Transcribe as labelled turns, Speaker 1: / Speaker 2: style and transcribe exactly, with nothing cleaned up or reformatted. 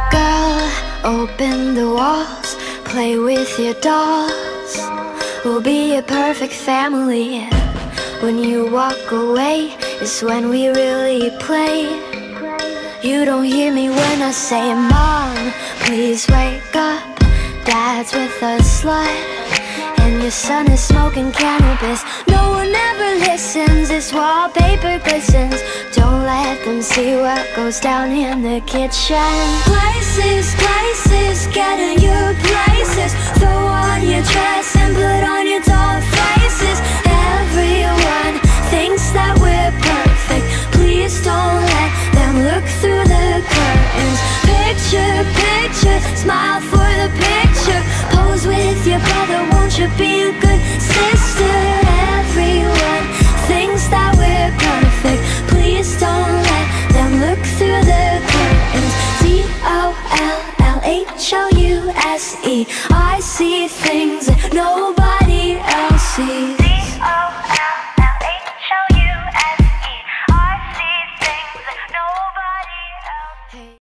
Speaker 1: girl, open the walls, play with your dolls. We'll be a perfect family. When you walk away is when we really play. You don't hear me when I say, Mom, please wake up. Dad's with a slut, and your son is smoking cannabis. No one ever listens, this wallpaper glistens. Don't let them see what goes down in the kitchen. Places, places, get in your places. Throw on your dress and put on your doll faces. Everyone thinks that we're perfect. Please don't let them look through the curtains. Picture, picture, smile for the picture. Pose with your brother, won't you be a good sister? Everyone thinks that we're perfect. Please don't let them look through the curtains. D O L L H O U S E. I see things that nobody